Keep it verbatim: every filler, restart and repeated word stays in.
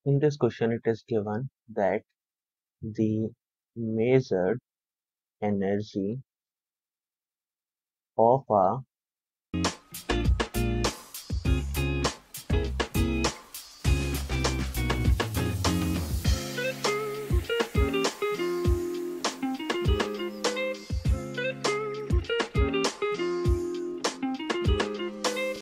In this question, it is given that the measured energy of a